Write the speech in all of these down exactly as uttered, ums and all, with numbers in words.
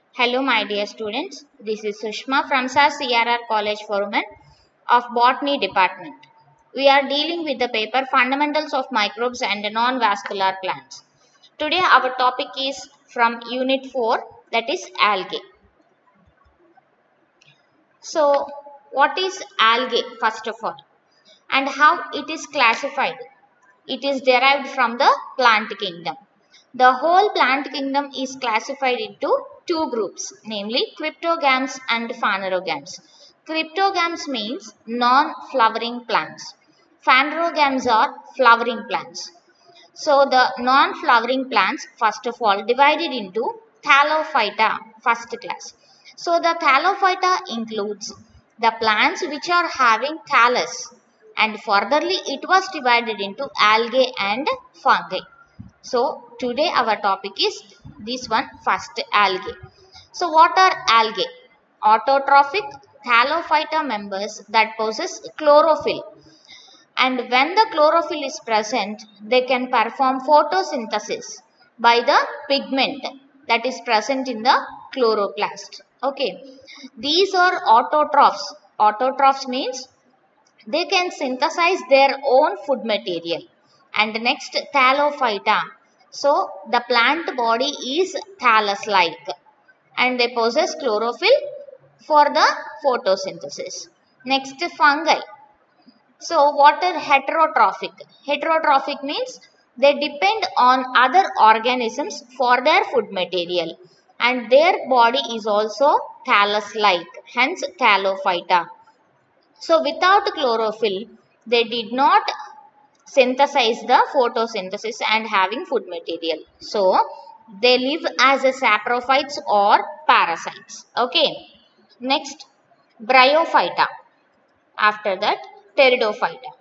Hello, my dear students. This is Sushma from S A R C R R College for Women of Botany Department. We are dealing with the paper Fundamentals of Microbes and Non-Vascular Plants. Today, our topic is from Unit four, that is algae. So, what is algae first of all, and how it is classified? It is derived from the plant kingdom. The whole plant kingdom is classified into two groups, namely cryptogams and phanerogams. Cryptogams means non-flowering plants. Phanerogams are flowering plants. So the non-flowering plants, first of all, divided into Thallophyta, first class. So the Thallophyta includes the plants which are having thallus, and furtherly it was divided into algae and fungi. So today our topic is this one, first, algae. So what are algae? Autotrophic Thallophyta members that possess chlorophyll, and when the chlorophyll is present, they can perform photosynthesis by the pigment that is present in the chloroplast. Okay, these are autotrophs. Autotrophs means they can synthesize their own food material. And next, Thallophyta. So the plant body is thallus-like and they possess chlorophyll for the photosynthesis. Next, fungi. So what are heterotrophic? Heterotrophic means they depend on other organisms for their food material, and their body is also thallus-like, hence Thallophyta. So without chlorophyll, they did not synthesize the photosynthesis and having food material. So they live as a saprophytes or parasites. Okay. Next, bryophyta. After that, pteridophyta.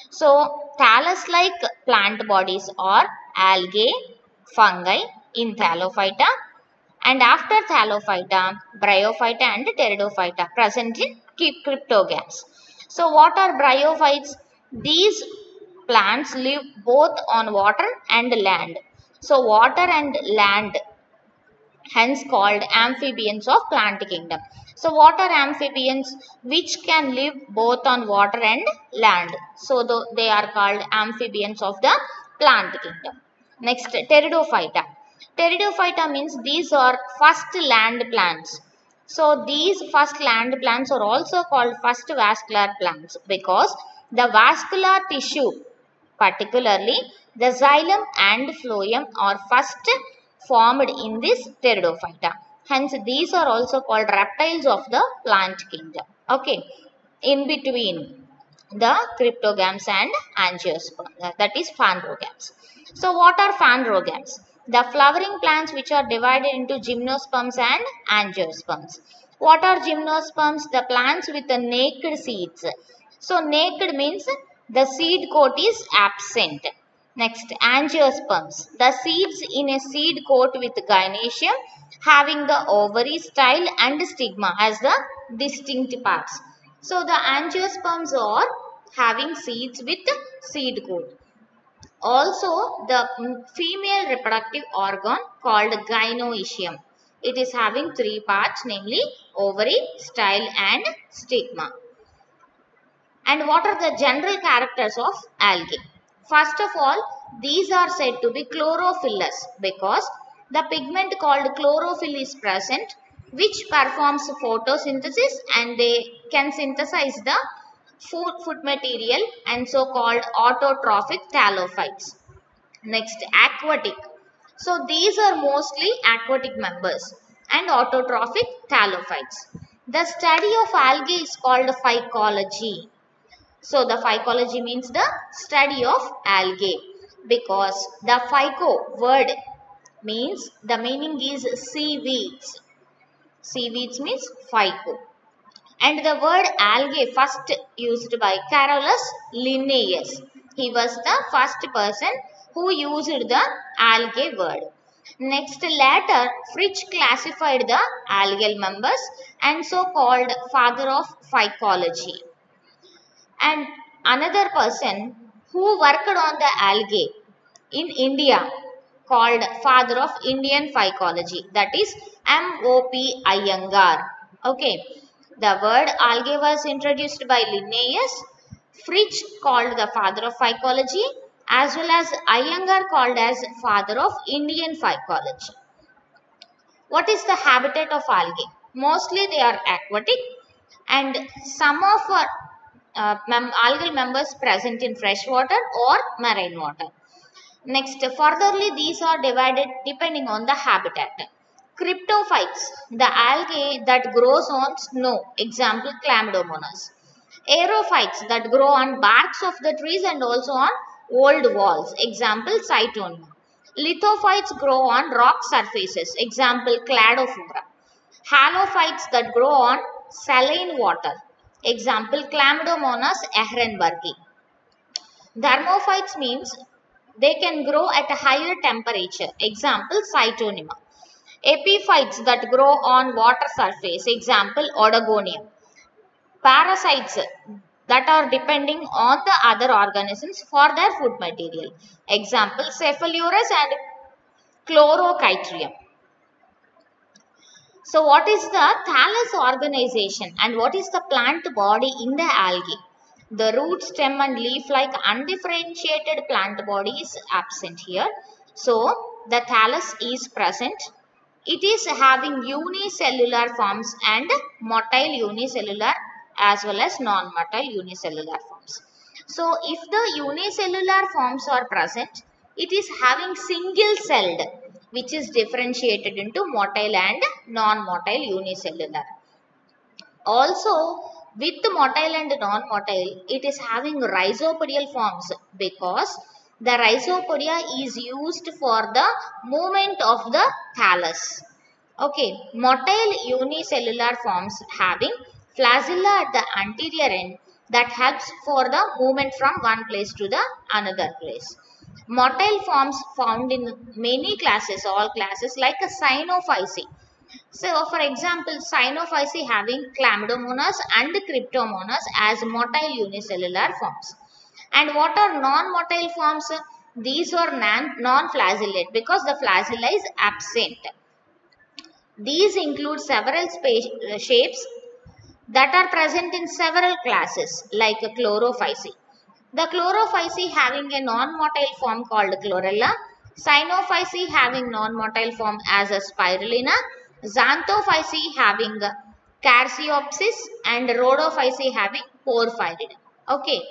So thallus-like plant bodies are algae, fungi in Thallophyta, and after Thallophyta, bryophyta and pteridophyta present in cryptogams. So what are bryophytes? These plants live both on water and land. So water and land, hence called amphibians of plant kingdom. So what are amphibians? Which can live both on water and land. So they are called amphibians of the plant kingdom. Next, pteridophyta. Pteridophyta means these are first land plants. So these first land plants are also called first vascular plants because the vascular tissue, particularly the xylem and phloem, are first formed in this pteridophyta. Hence these are also called reptiles of the plant kingdom. Okay, in between the cryptogams and angiosperms, that is phanerogams. So what are phanerogams? The flowering plants which are divided into gymnosperms and angiosperms. What are gymnosperms? The plants with the naked seeds. So naked means the seed coat is absent. Next, angiosperms. The seeds in a seed coat with gynoecium having the ovary, style and stigma as the distinct parts. So the angiosperms are having seeds with seed coat. Also, the female reproductive organ called gynoecium. It is having three parts, namely ovary, style and stigma. And what are the general characters of algae? First of all, these are said to be chlorophyllous because the pigment called chlorophyll is present, which performs photosynthesis and they can synthesize the food, food material, and so called autotrophic thallophytes. Next, aquatic. So these are mostly aquatic members and autotrophic thallophytes. The study of algae is called phycology. So the phycology means the study of algae because the phyco word means the meaning is seaweeds. Seaweeds means phyco. And the word algae first used by Carolus Linnaeus. He was the first person who used the algae word. Next, later Fritsch classified the algal members and so called father of phycology. And another person who worked on the algae in India called father of Indian phycology, that is M O P Iyengar. Okay, the word algae was introduced by Linnaeus, Fritsch called the father of phycology, as well as Iyengar called as father of Indian phycology. What is the habitat of algae? Mostly they are aquatic, and some of our uh, mem algal members present in freshwater or marine water. Next, furtherly, these are divided depending on the habitat. Cryptophytes, the algae that grows on snow, example Chlamydomonas. Aerophytes that grow on barks of the trees and also on old walls, example Cytonia. Lithophytes grow on rock surfaces, example Cladophora. Halophytes that grow on saline water, example Chlamydomonas ehrenbergii. Thermophytes means they can grow at a higher temperature, example Cytonema. Epiphytes that grow on water surface, example Odogonium. Parasites that are depending on the other organisms for their food material, example Cephalosaurus and Chlorochytrium. So what is the thallus organization and what is the plant body in the algae? The root, stem and leaf like undifferentiated plant body is absent here. So the thallus is present. It is having unicellular forms and motile unicellular as well as non-motile unicellular forms. So if the unicellular forms are present, it is having single celled, which is differentiated into motile and non-motile unicellular. Also, with motile and non-motile, it is having rhizopodial forms because the rhizopodia is used for the movement of the thallus. Okay, motile unicellular forms having flagella at the anterior end that helps for the movement from one place to the another place. Motile forms found in many classes, all classes like a Cynophyceae. So, for example, Cynophyceae having Chlamydomonas and Cryptomonas as motile unicellular forms. And what are non-motile forms? These are non-flagellate because the flagella is absent. These include several shapes that are present in several classes like Chlorophyceae. The Chlorophyceae having a non-motile form called Chlorella, Cynophyceae having non-motile form as a Spirulina, Xanthophyceae having Carciopsis and Rhodophyceae having Porphyridium. Okay.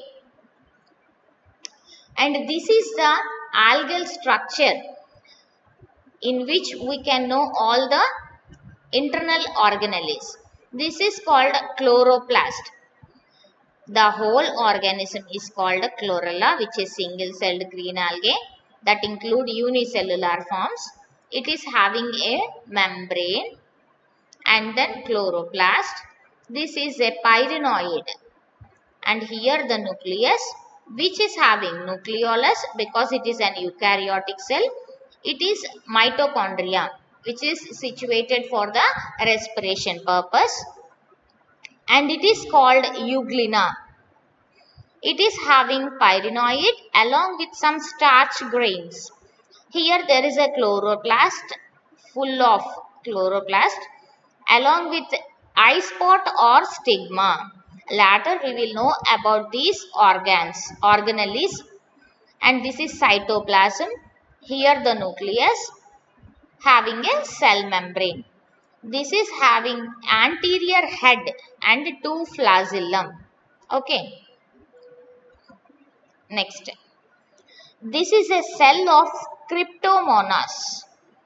And this is the algal structure in which we can know all the internal organelles. This is called chloroplast. The whole organism is called a chlorella, which is single-celled green algae that include unicellular forms. It is having a membrane and then chloroplast. This is a pyrenoid. And here the nucleus, which is having nucleolus because it is an eukaryotic cell. It is mitochondria, which is situated for the respiration purpose. And it is called euglena. It is having pyrenoid along with some starch grains. Here there is a chloroplast full of chloroplast along with eye spot or stigma. Later we will know about these organs, organelles, and this is cytoplasm. Here the nucleus having a cell membrane. This is having anterior head and two flagellum. Okay. Next. This is a cell of Cryptomonas.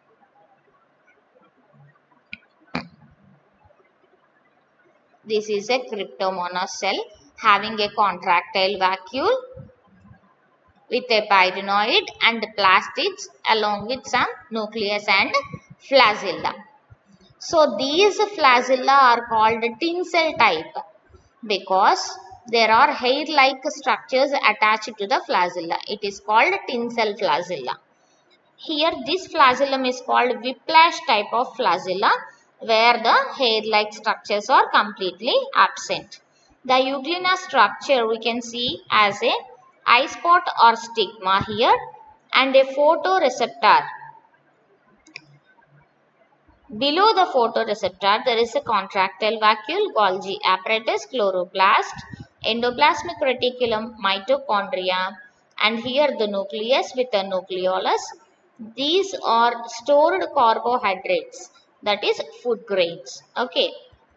This is a Cryptomonas cell having a contractile vacuole with a pyrenoid and plastids along with some nucleus and flagella. So these flagella are called tinsel type because there are hair-like structures attached to the flagella. It is called tinsel flagella. Here this flagellum is called whiplash type of flagella where the hair-like structures are completely absent. The euglena structure we can see as a eye spot or stigma here and a photoreceptor Below the photoreceptor, there is a contractile vacuole, Golgi apparatus, chloroplast, endoplasmic reticulum, mitochondria, and here the nucleus with the nucleolus. These are stored carbohydrates, that is food grains. Okay.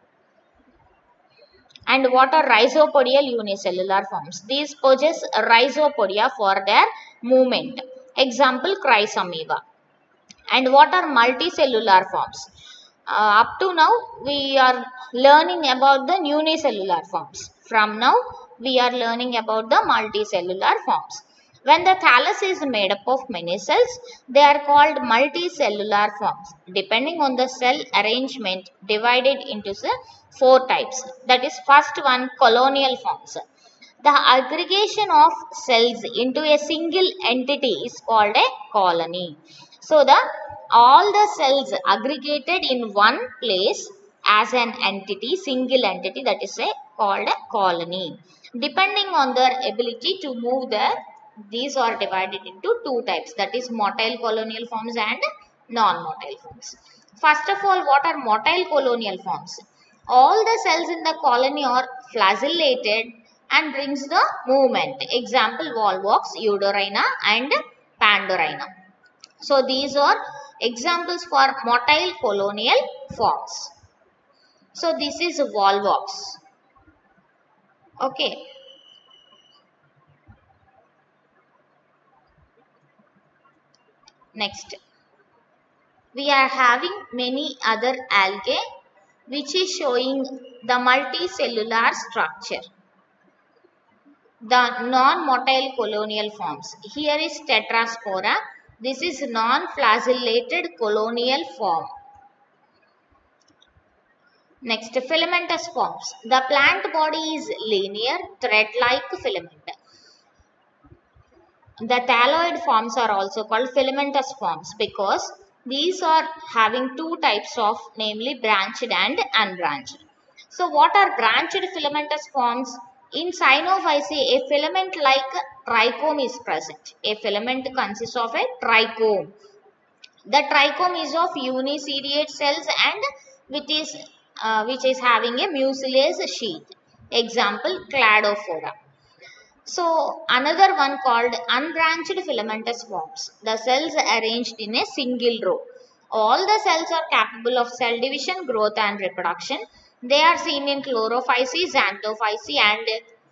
And what are rhizopodial unicellular forms? These possess rhizopodia for their movement. Example, chrysamoeba. And what are multicellular forms? Uh, up to now, we are learning about the unicellular forms. From now, we are learning about the multicellular forms. When the thallus is made up of many cells, they are called multicellular forms. Depending on the cell arrangement, divided into four types. That is, first one, colonial forms. The aggregation of cells into a single entity is called a colony. So, the all the cells aggregated in one place as an entity, single entity, that is a, called a colony. Depending on their ability to move there, these are divided into two types, that is motile colonial forms and non-motile forms. First of all, what are motile colonial forms? All the cells in the colony are flagellated and brings the movement. Example, Volvox, Eudorhina and Pandorhina. So, these are examples for motile colonial forms. So, this is Volvox. Okay. Next, we are having many other algae which is showing the multicellular structure. The non-motile colonial forms. Here is Tetraspora. This is non-flagellated colonial form. Next, filamentous forms. The plant body is linear, thread-like filament. The thalloid forms are also called filamentous forms because these are having two types of, namely branched and unbranched. So, what are branched filamentous forms? In Cyanophyceae, a filament like trichome is present. A filament consists of a trichome. The trichome is of uniseriate cells and which is, uh, which is having a mucilage sheath. Example, Cladophora. So, another one called unbranched filamentous forms. The cells are arranged in a single row. All the cells are capable of cell division, growth and reproduction. They are seen in Chlorophyceae, Xanthophyceae and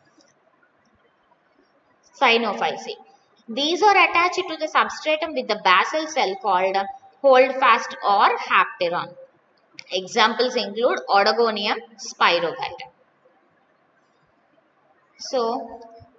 Cyanophyceae. These are attached to the substratum with the basal cell called holdfast or hapteron. Examples include Odogonium, Spirogyra. So,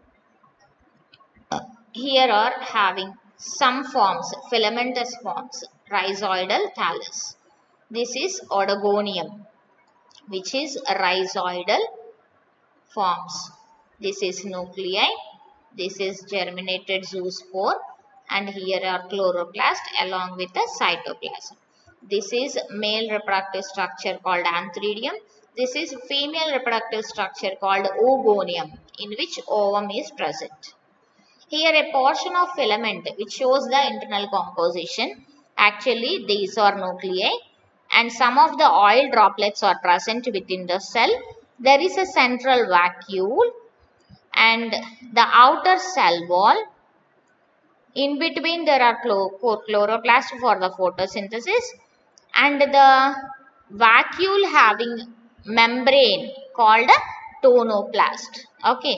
here are having some forms, filamentous forms, rhizoidal thallus. This is Odogonium, which is rhizoidal forms. This is nuclei, this is germinated zoospore, and here are chloroplast along with the cytoplasm. This is male reproductive structure called antheridium. This is female reproductive structure called oogonium, in which ovum is present. Here a portion of filament which shows the internal composition. Actually, these are nuclei and some of the oil droplets are present within the cell. There is a central vacuole and the outer cell wall. In between there are chloroplasts for the photosynthesis and the vacuole having membrane called a tonoplast. Okay.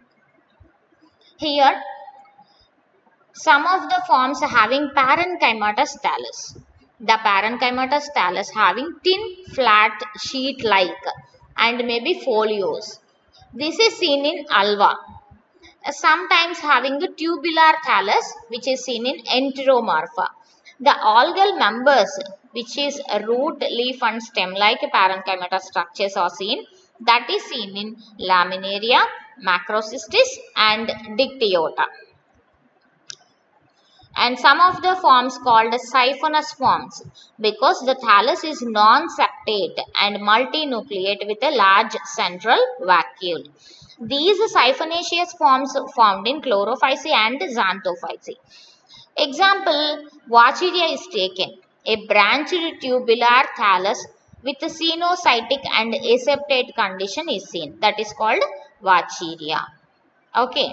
Here, some of the forms having parenchymatous thallus. The parenchymatous thallus having thin, flat, sheet-like and maybe folios. This is seen in Alva. Sometimes having the tubular thallus, which is seen in Enteromorpha. The algal members, which is root, leaf and stem-like parenchymatous structures are seen. That is seen in Laminaria, Macrocystis and Dictyota. And some of the forms called siphonous forms because the thallus is non-septate and multinucleate with a large central vacuole. These siphonaceous forms found in Chlorophyceae and Xanthophyceae. Example, Wachidia is taken. A branched tubular thallus with cenocytic and aseptate condition is seen. That is called Vacheria. Okay.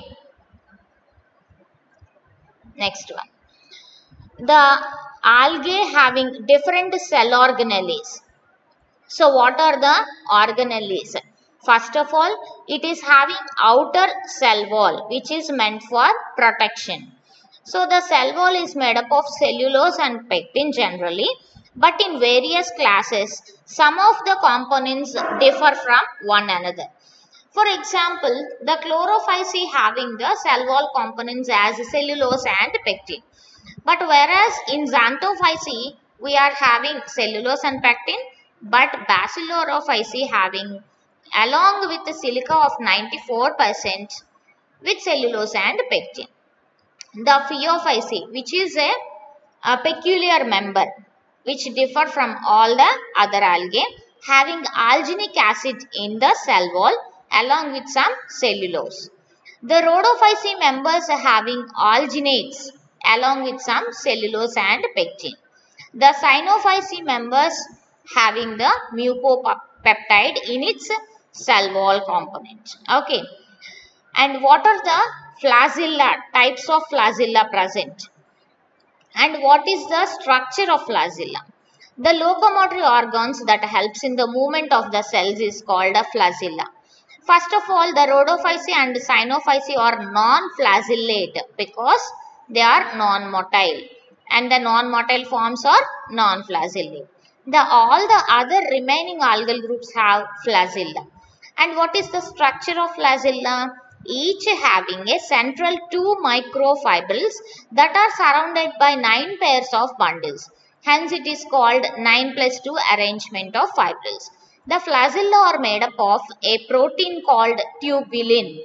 Next one. The algae having different cell organelles. So what are the organelles? First of all, it is having outer cell wall which is meant for protection. So the cell wall is made up of cellulose and pectin generally, but in various classes, some of the components differ from one another. For example, the chlorophyceae having the cell wall components as cellulose and pectin. But whereas in xanthophyceae, we are having cellulose and pectin, but basilorophyceae having along with the silica of ninety-four percent with cellulose and pectin. The Phaeophyceae, which is a, a peculiar member which differ from all the other algae, having alginic acid in the cell wall along with some cellulose. The Rhodophyceae members are having alginates along with some cellulose and pectin. The Cyanophyceae members having the mucopeptide in its cell wall component. Okay. And what are the flagella, types of flagella present? And what is the structure of flagella? The locomotory organs that helps in the movement of the cells is called a flagella. First of all, the Rhodophyceae and Cyanophyceae are non-flagellate because they are non-motile, and the non-motile forms are non-flagellate. The all the other remaining algal groups have flagella. And what is the structure of flagella? Each having a central two microfibrils that are surrounded by nine pairs of bundles. Hence it is called nine plus two arrangement of fibrils. The flagella are made up of a protein called tubulin.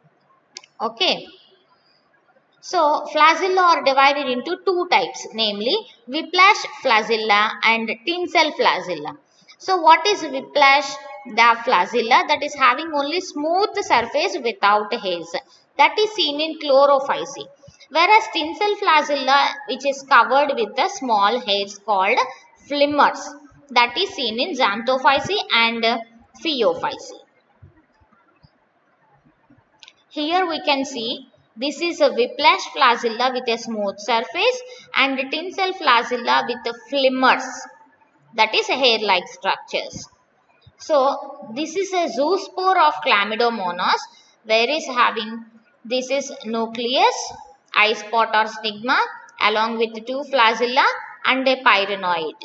Okay. So flagella are divided into two types, namely whiplash flagella and tinsel flagella. So what is whiplash? The flagella that is having only smooth surface without hairs, that is seen in Chlorophyceae. Whereas tinsel flagella, which is covered with the small hairs called flimmers, that is seen in Xanthophyceae and Phaeophyceae. Here we can see this is a whiplash flagella with a smooth surface and tinsel flagella with the flimmers, that is hair-like structures. So this is a zoospore of Chlamydomonas, where is having this is nucleus, eye spot or stigma along with two flagella and a pyrenoid.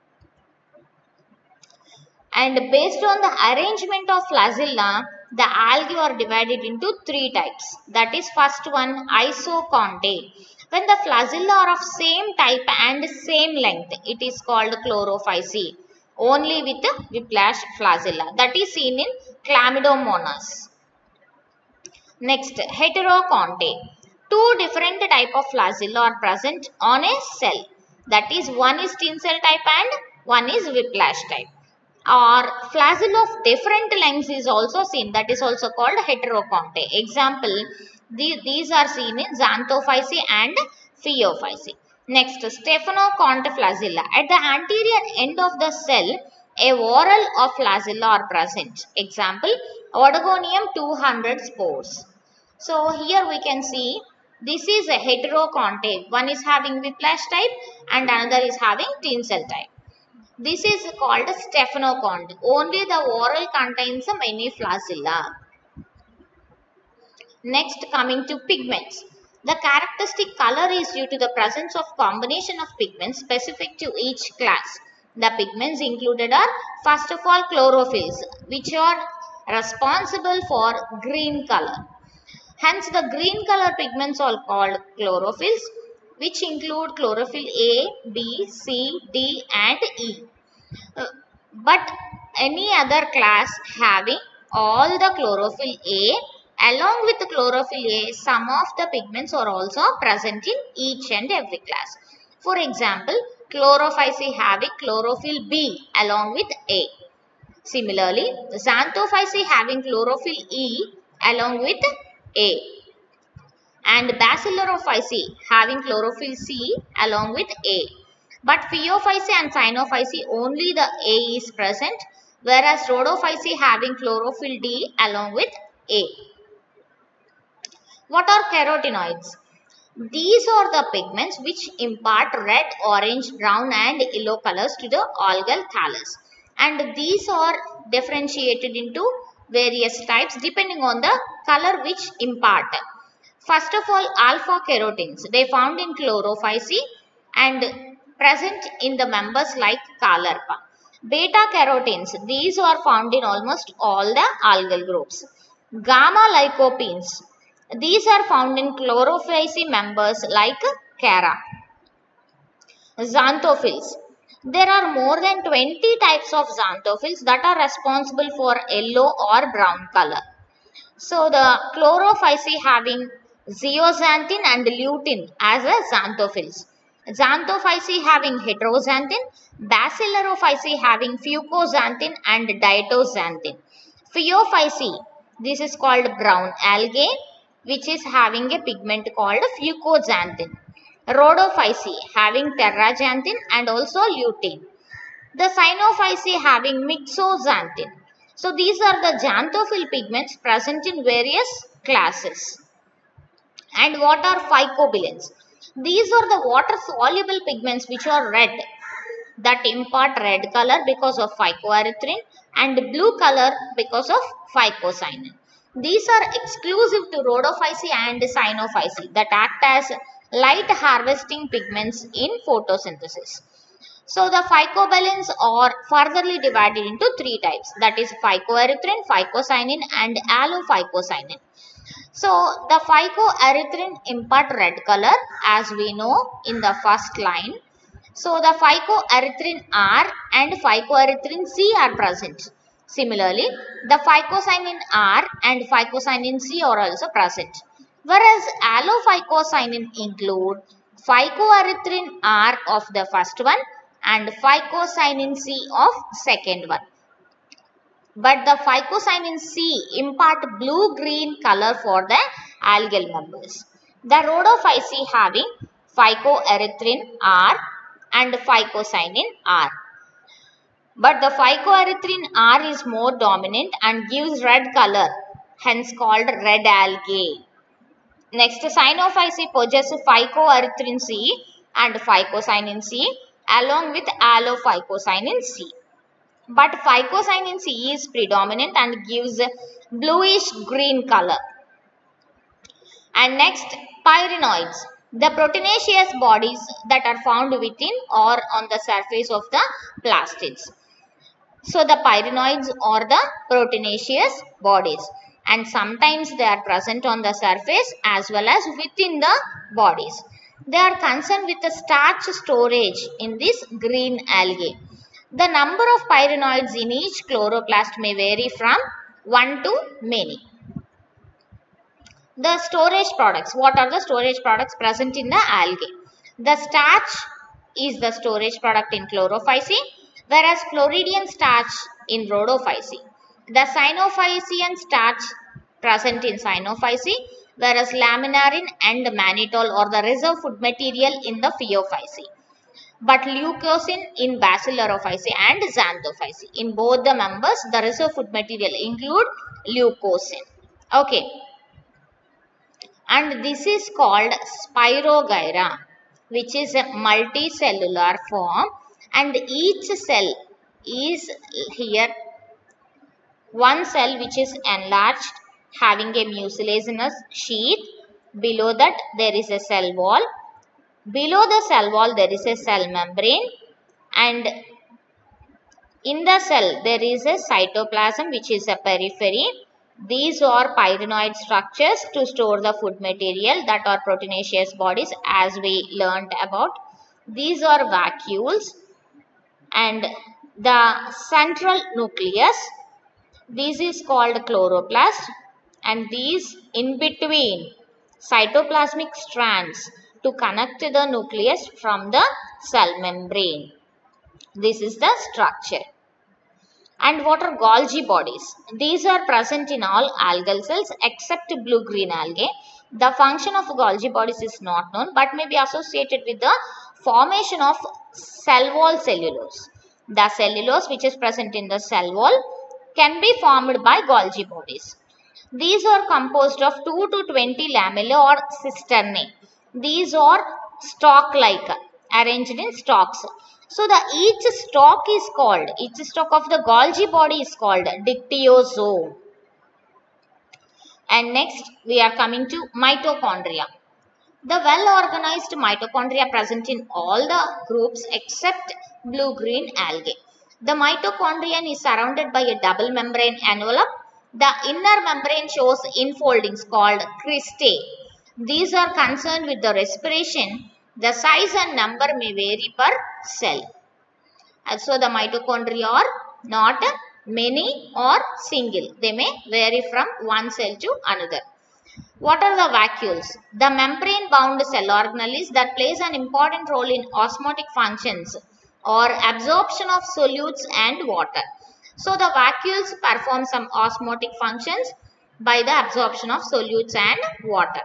And based on the arrangement of flagella, the algae are divided into three types. That is first one, Isochontae. When the flagella are of same type and same length, it is called Chlorophyceae. Only with the whiplash flagella, that is seen in Chlamydomonas. Next, Heterochontae. Two different type of flagella are present on a cell. That is, one is tinsel type and one is whiplash type. Or flagella of different lengths is also seen, that is also called Heterochontae. Example, the, these are seen in Xanthophyceae and Phaeophyceae. Next, Stephanoconta flagella. At the anterior end of the cell, a whorl of flagella are present. Example, Oregonium two hundred spores. So here we can see this is a Heterochontae. One is having whiplash type and another is having tinsel type. This is called Stephanoconta. Only the whorl contains many flagella. Next, coming to pigments. The characteristic color is due to the presence of combination of pigments specific to each class. The pigments included are first of all chlorophylls, which are responsible for green color. Hence the green color pigments are called chlorophylls, which include chlorophyll A, B, C, D and E. Uh, but any other class having all the chlorophyll A, along with the chlorophyll A, some of the pigments are also present in each and every class. For example, Chlorophyceae having chlorophyll B along with A. Similarly, Xanthophyceae having chlorophyll E along with A. And Basilorophyceae having chlorophyll C along with A. But Phaeophyceae and Cyanophyceae only the A is present, whereas Rhodophyceae having chlorophyll D along with A. What are carotenoids? These are the pigments which impart red, orange, brown and yellow colors to the algal thallus. And these are differentiated into various types depending on the color which impart. First of all, alpha carotenes. They found in Chlorophyceae and present in the members like Caulerpa. Beta carotenes. These are found in almost all the algal groups. Gamma lycopenes. These are found in Chlorophyceae members like Chara. Xanthophylls. There are more than twenty types of xanthophylls that are responsible for yellow or brown color. So the Chlorophyceae having zeaxanthin and lutein as a xanthophylls. Xanthophyceae having heteroxanthin, Basilarophyceae having fucoxanthin and diatoxanthin. Phaeophyceae, this is called brown algae, which is having a pigment called fucoxanthin. Rhodophyceae having terraxanthin and also lutein. The Cyanophyceae having myxoxanthin. So these are the xanthophyll pigments present in various classes. And what are phycobilins? These are the water soluble pigments which are red, that impart red color because of phycoerythrin and blue color because of phycocyanin. These are exclusive to Rhodophyceae and Cyanophyceae that act as light harvesting pigments in photosynthesis. So the phycobilins are furtherly divided into three types, that is phycoerythrin, phycocyanin and allophycocyanin. So the phycoerythrin impart red color as we know in the first line. So the phycoerythrin R and phycoerythrin C are present. Similarly, the phycocyanin R and phycocyanin C are also present. Whereas allophycocyanin include phycoerythrin R of the first one and phycocyanin C of second one. But the phycocyanin C impart blue-green color for the algal members. The Rhodophyceae having phycoerythrin R and phycocyanin R. But the phycoerythrin R is more dominant and gives red color, hence called red algae. Next, Cyanophyceae possess phycoerythrin C and phycocyanin C along with allophycocyanin C. But phycocyanin C is predominant and gives bluish green color. And next, pyrenoids. The proteinaceous bodies that are found within or on the surface of the plastids. So the pyrenoids are the proteinaceous bodies and sometimes they are present on the surface as well as within the bodies. They are concerned with the starch storage in this green algae. The number of pyrenoids in each chloroplast may vary from one to many. The storage products. What are the storage products present in the algae? The starch is the storage product in Chlorophyceae, whereas Chloridian starch in Rhodophyceae. The Cyanophycean starch present in Cyanophyceae, whereas laminarin and mannitol are the reserve food material in the Phaeophyceae. But leucosin in Basilarophyceae and Xanthophyceae. In both the members, the reserve food material include leucosin. Okay. And this is called Spirogyra, which is a multicellular form, and each cell is here one cell which is enlarged having a mucilaginous sheath. Below that there is a cell wall. Below the cell wall there is a cell membrane, and in the cell there is a cytoplasm which is a periphery. These are pyrenoid structures to store the food material that are proteinaceous bodies as we learned about. These are vacuoles and the central nucleus. This is called chloroplast, and these in between cytoplasmic strands to connect the nucleus from the cell membrane. This is the structure. And what are Golgi bodies? These are present in all algal cells except blue-green algae. The function of Golgi bodies is not known but may be associated with the Formation of cell wall cellulose. The cellulose which is present in the cell wall can be formed by Golgi bodies. These are composed of two to twenty lamellae or cisternae. These are stalk-like, arranged in stalks. So the each stalk is called, each stalk of the Golgi body is called dictyosome. And next we are coming to mitochondria. The well-organized mitochondria present in all the groups except blue-green algae. The mitochondrion is surrounded by a double membrane envelope. The inner membrane shows infoldings called cristae. These are concerned with the respiration. The size and number may vary per cell. Also, the mitochondria are not many or single. They may vary from one cell to another. What are the vacuoles? The membrane-bound cell organelles that plays an important role in osmotic functions or absorption of solutes and water. So, the vacuoles perform some osmotic functions by the absorption of solutes and water.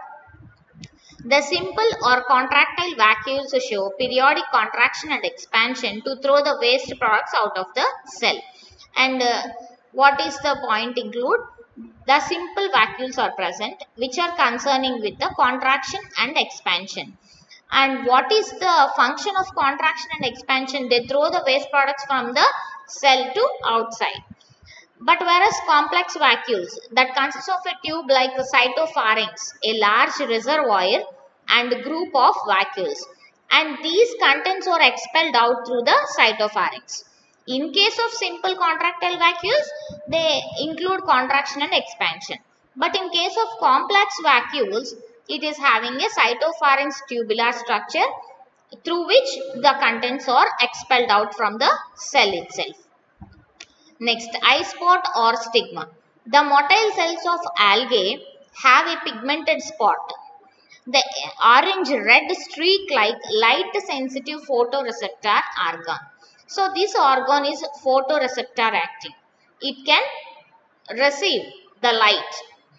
The simple or contractile vacuoles show periodic contraction and expansion to throw the waste products out of the cell. And uh, what is the point include? The simple vacuoles are present which are concerning with the contraction and expansion. And what is the function of contraction and expansion? They throw the waste products from the cell to outside. But whereas complex vacuoles that consists of a tube like a cytopharynx, a large reservoir and group of vacuoles, and these contents are expelled out through the cytopharynx. In case of simple contractile vacuoles, they include contraction and expansion. But in case of complex vacuoles, it is having a cytopharynx tubular structure through which the contents are expelled out from the cell itself. Next, eye spot or stigma. The motile cells of algae have a pigmented spot. The orange-red streak-like light-sensitive photoreceptor organ. So, this organ is photoreceptor acting. It can receive the light.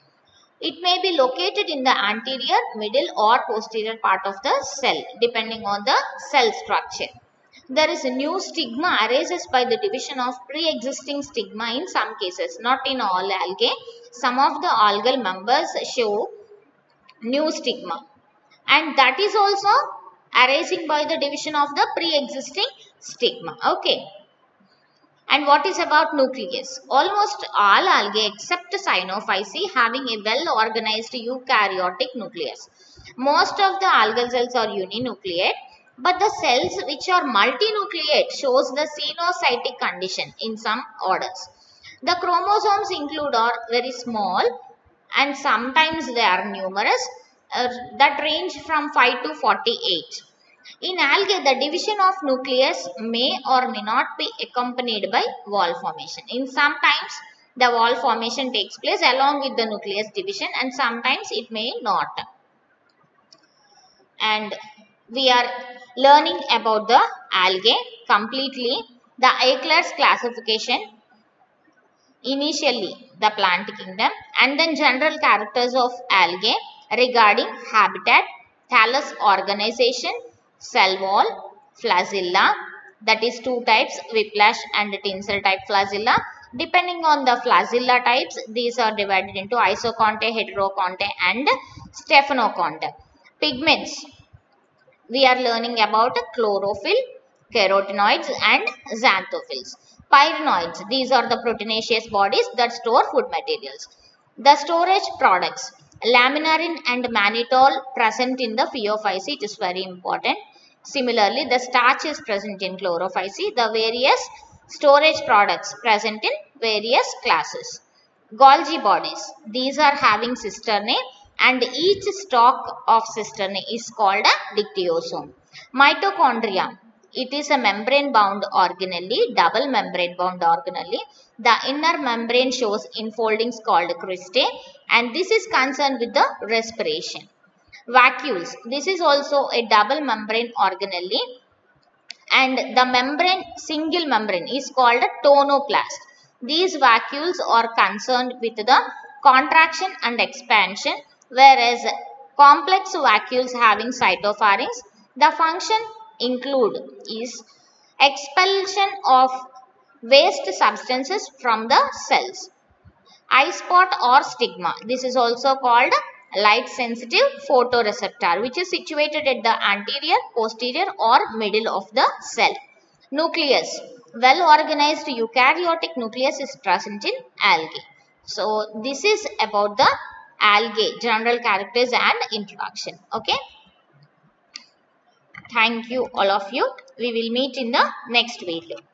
It may be located in the anterior, middle or posterior part of the cell depending on the cell structure. There is a new stigma arises by the division of pre-existing stigma in some cases, not in all algae. Some of the algal members show new stigma, and that is also arising by the division of the pre-existing stigma. Okay. And what is about nucleus? Almost all algae except Cyanophyceae having a well-organized eukaryotic nucleus. Most of the algal cells are uninucleate, but the cells which are multinucleate shows the xenocytic condition in some orders. The chromosomes include are very small and sometimes they are numerous uh, that range from five to forty-eight. In algae, the division of nucleus may or may not be accompanied by wall formation. In sometimes the wall formation takes place along with the nucleus division and sometimes it may not. And we are learning about the algae completely. The Eckler's classification, initially the plant kingdom, and then general characters of algae regarding habitat, thallus organization, cell wall, flagella, that is two types, whiplash and tinsel type flagella. Depending on the flagella types, these are divided into isoconte, heteroconte and stephanoconte. Pigments, we are learning about chlorophyll, carotenoids and xanthophylls. Pyrenoids, these are the proteinaceous bodies that store food materials. The storage products, laminarin and mannitol present in the Phaeophyceae, it is very important. Similarly, the starch is present in Chlorophyceae. The various storage products present in various classes. Golgi bodies, these are having cisternae and each stalk of cisternae is called a dictyosome. Mitochondria, it is a membrane bound organelle, double membrane bound organelle. The inner membrane shows infoldings called cristae and this is concerned with the respiration. Vacuoles, this is also a double membrane organelle and the membrane, single membrane is called a tonoplast. These vacuoles are concerned with the contraction and expansion, whereas complex vacuoles having cytopharynx, the function include is expulsion of waste substances from the cells. Eye spot or stigma. This is also called light sensitive photoreceptor, which is situated at the anterior, posterior or middle of the cell. Nucleus. Well organized eukaryotic nucleus is present in algae. So this is about the algae, general characters and introduction. Okay. Thank you all of you. We will meet in the next video.